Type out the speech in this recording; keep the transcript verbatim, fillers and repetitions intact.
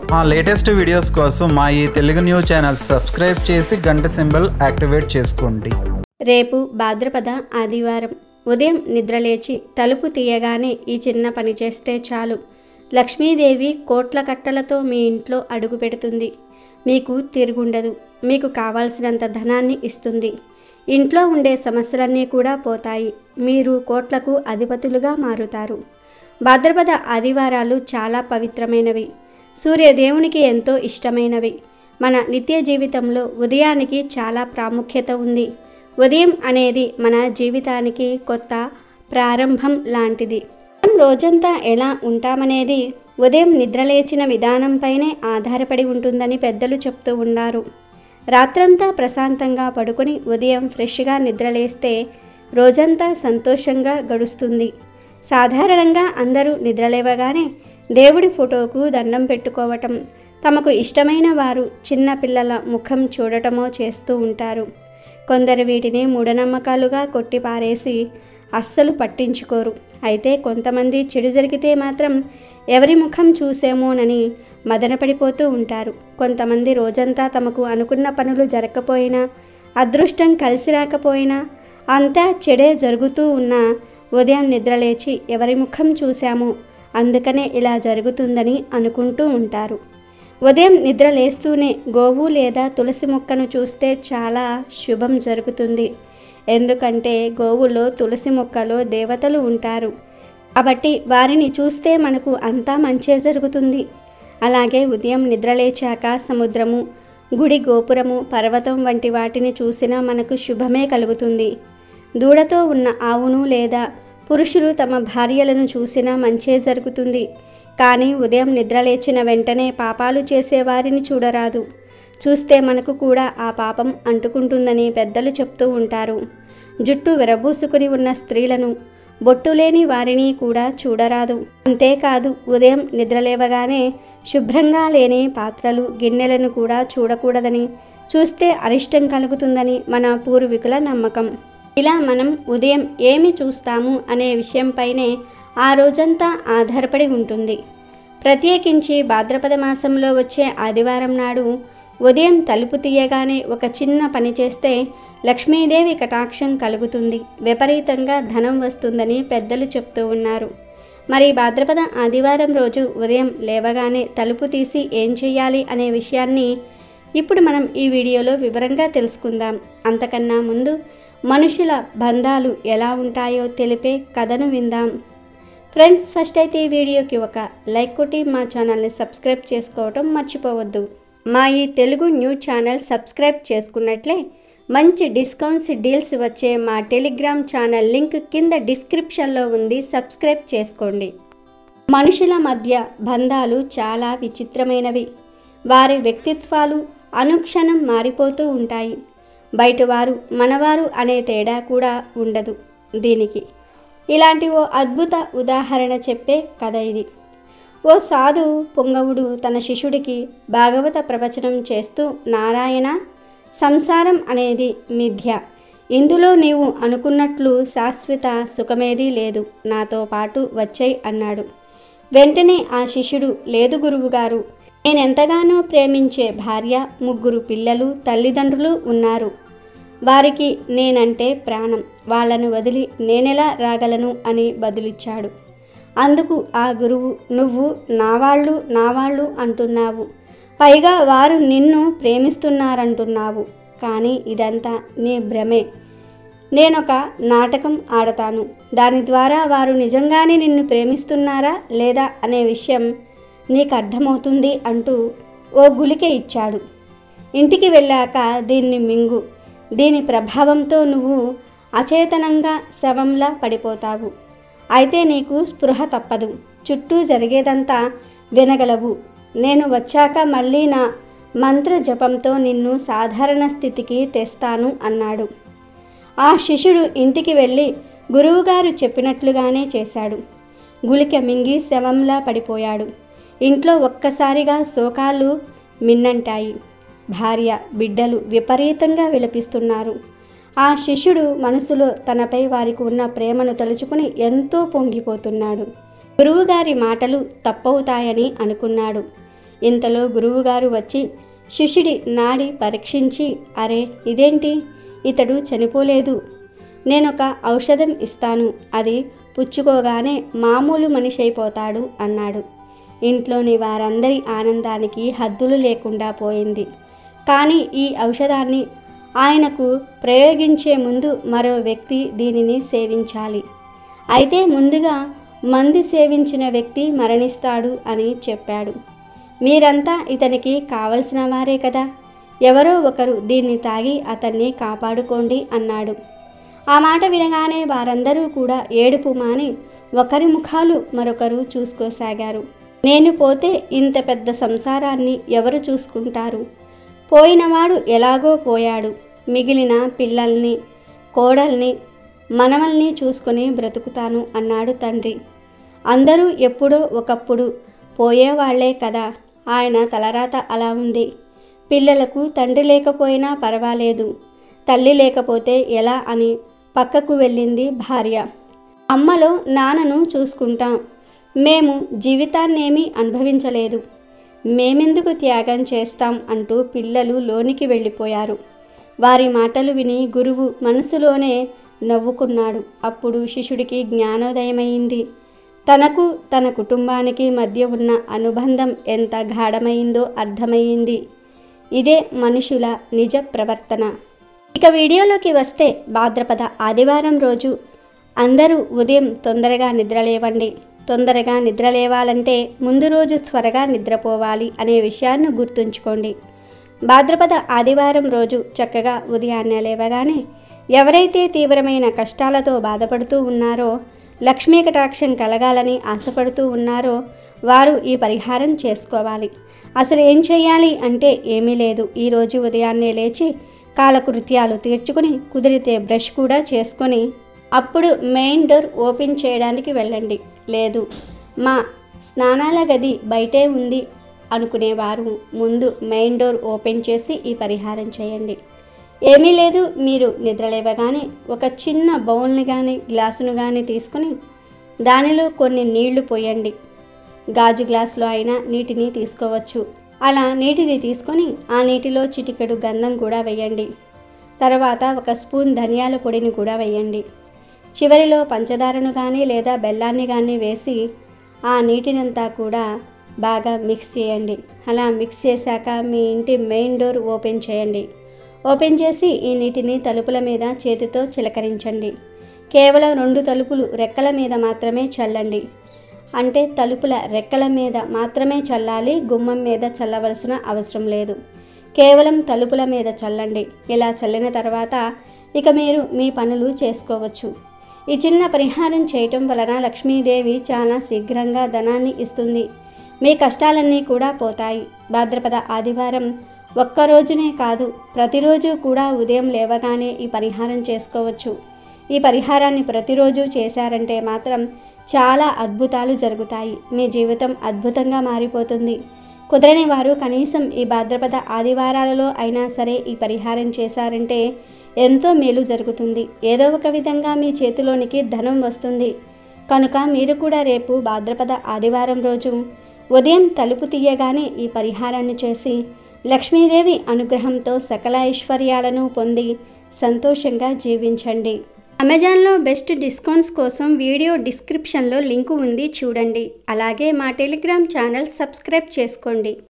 మా latest videos కోసం మా ఈ తెలుగు న్యూస్ ఛానల్ సబ్స్క్రైబ్ చేసి గంట సింబల్ యాక్టివేట్ చేసుకోండి. రేపు భాద్రపద ఆదివారం ఉదయం నిద్రలేచి తలుపు తీయగానే ఈ చిన్న పని చేస్తే చాలు. లక్ష్మీదేవి కోట్ల కట్టలతో మీ ఇంట్లో అడుగు పెడుతుంది. మీకు తిరుగుండదు. మీకు కావాల్సినంత ధనాన్ని ఇస్తుంది. ఇంట్లో ఉండే సమస్యలన్నీ కూడా పోతాయి. మీరు కోట్లకు అధిపతులుగా మారుతారు. భాద్రపద ఆదివారాలు చాలా పవిత్రమైనవి. సూర్యదేవునికి ఎంతో ఇష్టమైనవి. మన నిత్య జీవితంలో ఉదయానికి చాలా ప్రాముఖ్యత ఉంది. ఉదయం అనేది మన జీవితానికి కొత్త ప్రారంభం లాంటిది. మనం రోజంతా ఎలా ఉంటామనేది ఉదయం నిద్రలేచిన విధానంపైనే ఆధారపడి ఉంటుందని పెద్దలు చెప్తూ ఉన్నారు. రాత్రంతా ప్రశాంతంగా పడుకొని ఉదయం ఫ్రెష్గా నిద్రలేస్తే రోజంతా సంతోషంగా గడుస్తుంది. సాధారణంగా అందరూ నిద్రలేవగానే దేవుడి ఫోటోకు దండం పెట్టుకోవటం, తమకు ఇష్టమైన వారు చిన్న పిల్లల ముఖం చూడటమో చేస్తూ ఉంటారు. కొందరు వీటిని మూఢనమ్మకాలుగా కొట్టిపారేసి అస్సలు పట్టించుకోరు. అయితే కొంతమంది చెడు జరిగితే మాత్రం ఎవరి ముఖం చూసేమోనని మదనపడిపోతూ ఉంటారు. కొంతమంది రోజంతా తమకు అనుకున్న పనులు జరగకపోయినా, అదృష్టం కలిసి రాకపోయినా, అంతా చెడే జరుగుతూ ఉన్నా ఉదయం నిద్రలేచి ఎవరి ముఖం చూశామో అందుకనే ఇలా జరుగుతుందని అనుకుంటూ ఉంటారు. ఉదయం నిద్ర లేస్తూనే గోవు లేదా తులసి మొక్కను చూస్తే చాలా శుభం జరుగుతుంది. ఎందుకంటే గోవులో తులసి మొక్కలో దేవతలు ఉంటారు కాబట్టి వారిని చూస్తే మనకు అంతా మంచే జరుగుతుంది. అలాగే ఉదయం నిద్రలేచాక సముద్రము, గుడి గోపురము, పర్వతం వంటి వాటిని చూసినా మనకు శుభమే కలుగుతుంది. దూడతో ఉన్న ఆవును లేదా పురుషులు తమ భార్యలను చూసినా మంచే జరుగుతుంది. కానీ ఉదయం నిద్రలేచిన వెంటనే పాపాలు చేసేవారిని చూడరాదు. చూస్తే మనకు కూడా ఆ పాపం అంటుకుంటుందని పెద్దలు చెప్తూ ఉంటారు. జుట్టు విరబూసుకుని ఉన్న స్త్రీలను, బొట్టు లేని వారిని కూడా చూడరాదు. అంతేకాదు ఉదయం నిద్రలేవగానే శుభ్రంగా లేని పాత్రలు, గిన్నెలను కూడా చూడకూడదని, చూస్తే అరిష్టం కలుగుతుందని మన పూర్వీకుల నమ్మకం. ఇలా మనం ఉదయం ఏమి చూస్తాము అనే విషయంపైనే ఆ రోజంతా ఆధారపడి ఉంటుంది. ప్రత్యేకించి భాద్రపద మాసంలో వచ్చే ఆదివారం నాడు ఉదయం తలుపు తీయగానే ఒక చిన్న పని చేస్తే లక్ష్మీదేవి కటాక్షం కలుగుతుంది. విపరీతంగా ధనం వస్తుందని పెద్దలు చెప్తూ ఉన్నారు. మరి భాద్రపద ఆదివారం రోజు ఉదయం లేవగానే తలుపు తీసి ఏం చేయాలి అనే విషయాన్ని ఇప్పుడు మనం ఈ వీడియోలో వివరంగా తెలుసుకుందాం. అంతకన్నా ముందు మనుషుల బంధాలు ఎలా ఉంటాయో తెలిపే కథను విందాం. ఫ్రెండ్స్, ఫస్ట్ అయితే ఈ వీడియోకి ఒక లైక్ కొట్టి మా ఛానల్ని సబ్స్క్రైబ్ చేసుకోవటం మర్చిపోవద్దు. మా ఈ తెలుగు న్యూస్ ఛానల్ సబ్స్క్రైబ్ చేసుకున్నట్లే మంచి డిస్కౌంట్స్, డీల్స్ వచ్చే మా టెలిగ్రామ్ ఛానల్ లింక్ కింద డిస్క్రిప్షన్లో ఉంది. సబ్స్క్రైబ్ చేసుకోండి. మనుషుల మధ్య బంధాలు చాలా విచిత్రమైనవి. వారి వ్యక్తిత్వాలు అనుక్షణం మారిపోతూ ఉంటాయి. బయటవారు మనవారు అనే తేడా కూడా ఉండదు దీనికి. ఇలాంటి ఓ అద్భుత ఉదాహరణ చెప్పే కథ ఇది. ఓ సాధు పొంగవుడు తన శిష్యుడికి భాగవత ప్రవచనం చేస్తూ, నారాయణ, సంసారం అనేది మిథ్య. ఇందులో నీవు అనుకున్నట్లు శాశ్వత సుఖమేదీ లేదు. నాతో పాటు వచ్చేయ్ అన్నాడు. వెంటనే ఆ శిష్యుడు, లేదు గురువుగారు, నేనెంతగానో ప్రేమించే భార్య, ముగ్గురు పిల్లలు, తల్లిదండ్రులు ఉన్నారు. వారికి నేనంటే ప్రాణం. వాళ్లను వదిలి నేనెలా రాగలను అని బదులిచ్చాడు. అందుకు ఆ గురువు, నువ్వు నావాళ్ళు నావాళ్ళు అంటున్నావు, పైగా వారు నిన్ను ప్రేమిస్తున్నారంటున్నావు. కానీ ఇదంతా నీ భ్రమే. నేనొక నాటకం ఆడతాను. దాని ద్వారా వారు నిజంగానే నిన్ను ప్రేమిస్తున్నారా లేదా అనే విషయం నీకు అర్థమవుతుంది అంటూ ఓ గుళిక ఇచ్చాడు. ఇంటికి వెళ్ళాక దీన్ని మింగు. దీని ప్రభావంతో నువ్వు అచేతనంగా శవంలా పడిపోతావు. అయితే నీకు స్పృహ తప్పదు. చుట్టూ జరిగేదంతా వినగలవు. నేను వచ్చాక మళ్ళీ నా మంత్ర జపంతో నిన్ను సాధారణ స్థితికి తెస్తాను అన్నాడు. ఆ శిష్యుడు ఇంటికి వెళ్ళి గురువుగారు చెప్పినట్లుగానే చేశాడు. గుళిక మింగి శవంలా పడిపోయాడు. ఇంట్లో ఒక్కసారిగా శోకాలు మిన్నంటాయి. భార్య, బిడ్డలు విపరీతంగా విలపిస్తున్నారు. ఆ శిష్యుడు మనసులో తనపై వారికి ఉన్న ప్రేమను తలుచుకుని ఎంతో పొంగిపోతున్నాడు. గురువుగారి మాటలు తప్పవుతాయని అనుకున్నాడు. ఇంతలో గురువుగారు వచ్చి శిష్యుడి నాడి పరీక్షించి, అరే ఇదేంటి, ఇతడు చనిపోలేదు, నేనొక ఔషధం ఇస్తాను, అది పుచ్చుకోగానే మామూలు మనిషి అయిపోతాడు అన్నాడు. ఇంట్లోని వారందరి ఆనందానికి హద్దులు లేకుండా పోయింది. కానీ ఈ ఔషధాన్ని ఆయనకు ప్రయోగించే ముందు మరో వ్యక్తి దీనిని సేవించాలి. అయితే ముందుగా మందు సేవించిన వ్యక్తి మరణిస్తాడు అని చెప్పాడు. మీరంతా ఇతనికి కావలసిన వారే కదా, ఎవరో ఒకరు దీన్ని తాగి అతన్ని కాపాడుకోండి అన్నాడు. ఆ మాట వినగానే వారందరూ కూడా ఏడుపు మాని ఒకరి ముఖాలు మరొకరు చూసుకోసాగారు. నేను పోతే ఇంత పెద్ద సంసారాన్ని ఎవరు చూసుకుంటారు? పోయినవాడు ఎలాగో పోయాడు, మిగిలిన పిల్లల్ని, కోడల్ని, మనవల్ని చూసుకొని బ్రతుకుతాను అన్నాడు తండ్రి. అందరూ ఎప్పుడో ఒకప్పుడు పోయేవాళ్లే కదా, ఆయన తలరాత అలా ఉంది. పిల్లలకు తండ్రి లేకపోయినా పర్వాలేదు, తల్లి లేకపోతే ఎలా అని పక్కకు వెళ్ళింది భార్య. అమ్మలో నాన్నను చూసుకుంటాం, మేము జీవితాన్నేమీ అనుభవించలేదు, మేమెందుకు త్యాగం చేస్తాం అంటూ పిల్లలు లోనికి వెళ్ళిపోయారు. వారి మాటలు విని గురువు మనసులోనే నవ్వుకున్నాడు. అప్పుడు శిష్యుడికి జ్ఞానోదయమైంది. తనకు తన కుటుంబానికి మధ్య ఉన్న అనుబంధం ఎంత గాఢమైందో అర్థమయ్యింది. ఇదే మనుషుల నిజ ప్రవర్తన. ఇక వీడియోలోకి వస్తే, భాద్రపద ఆదివారం రోజు అందరూ ఉదయం తొందరగా నిద్రలేవండి. తొందరగా నిద్రలేవాలంటే ముందు రోజు త్వరగా నిద్రపోవాలి అనే విషయాన్ని గుర్తుంచుకోండి. భాద్రపద ఆదివారం రోజు చక్కగా ఉదయాన్నే లేవగానే ఎవరైతే తీవ్రమైన కష్టాలతో బాధపడుతూ ఉన్నారో, లక్ష్మీ కటాక్షం కలగాలని ఆశపడుతూ ఉన్నారో వారు ఈ పరిహారం చేసుకోవాలి. అసలు ఏం చేయాలి అంటే ఏమీ లేదు. ఈరోజు ఉదయాన్నే లేచి కాలకృత్యాలు తీర్చుకుని, కుదిరితే బ్రష్ కూడా చేసుకొని అప్పుడు మెయిన్ డోర్ ఓపెన్ చేయడానికి వెళ్ళండి. లేదు మా స్నానాల గది బయటే ఉంది అనుకునేవారు ముందు మెయిన్ డోర్ ఓపెన్ చేసి ఈ పరిహారం చేయండి. ఏమీ లేదు, మీరు నిద్రలేవగానే ఒక చిన్న బౌల్ని కానీ గ్లాసును కానీ తీసుకుని దానిలో కొన్ని నీళ్లు పోయండి. గాజు గ్లాసులో అయినా నీటిని తీసుకోవచ్చు. అలా నీటిని తీసుకొని ఆ నీటిలో చిటికెడు గంధం కూడా వేయండి. తర్వాత ఒక స్పూన్ ధనియాల పొడిని కూడా వేయండి. చివరిలో పంచదారను కానీ లేదా బెల్లాన్ని కానీ వేసి ఆ నీటినంతా కూడా బాగా మిక్స్ చేయండి. అలా మిక్స్ చేశాక మీ ఇంటి మెయిన్ డోర్ ఓపెన్ చేయండి. ఓపెన్ చేసి ఈ నీటిని తలుపుల మీద చేతితో చిలకరించండి. కేవలం రెండు తలుపులు రెక్కల మీద మాత్రమే చల్లండి. అంటే తలుపుల రెక్కల మీద మాత్రమే చల్లాలి, గుమ్మం మీద చల్లవలసిన అవసరం లేదు. కేవలం తలుపుల మీద చల్లండి. ఇలా చల్లిన తర్వాత ఇక మీరు మీ పనులు చేసుకోవచ్చు. ఈ చిన్న పరిహారం చేయటం వలన లక్ష్మీదేవి చాలా శీఘ్రంగా ధనాన్ని ఇస్తుంది. మీ కష్టాలన్నీ కూడా పోతాయి. భాద్రపద ఆదివారం ఒక్కరోజునే కాదు, ప్రతిరోజు కూడా ఉదయం లేవగానే ఈ పరిహారం చేసుకోవచ్చు. ఈ పరిహారాన్ని ప్రతిరోజు చేశారంటే మాత్రం చాలా అద్భుతాలు జరుగుతాయి. మీ జీవితం అద్భుతంగా మారిపోతుంది. కుదరని వారు కనీసం ఈ భాద్రపద ఆదివారాలలో అయినా సరే ఈ పరిహారం చేశారంటే ఎంతో మేలు జరుగుతుంది. ఏదో ఒక విధంగా మీ చేతిలోనికి ధనం వస్తుంది. కనుక మీరు కూడా రేపు భాద్రపద ఆదివారం రోజు ఉదయం తలుపు తీయగానే ఈ పరిహారాన్ని చేసి లక్ష్మీదేవి అనుగ్రహంతో సకల ఐశ్వర్యాలను పొంది సంతోషంగా జీవించండి. అమెజాన్లో బెస్ట్ డిస్కౌంట్స్ కోసం వీడియో డిస్క్రిప్షన్లో లింకు ఉంది, చూడండి. అలాగే మా టెలిగ్రామ్ ఛానల్ సబ్స్క్రైబ్ చేసుకోండి.